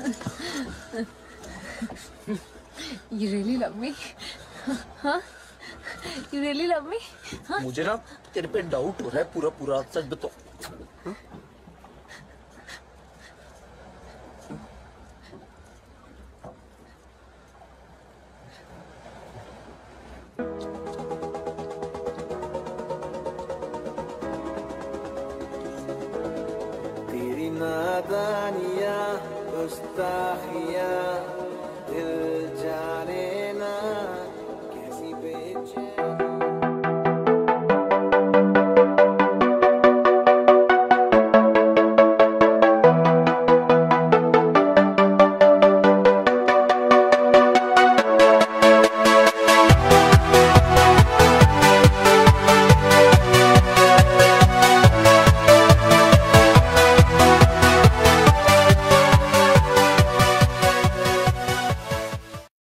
You really love me? हाँ? You really love me? हाँ? मुझे ना तेरे पे डाउट हो रहा है पूरा पूरा, सच बताओ। तेरी नादानियाँ गुस्ताखियाँ दिल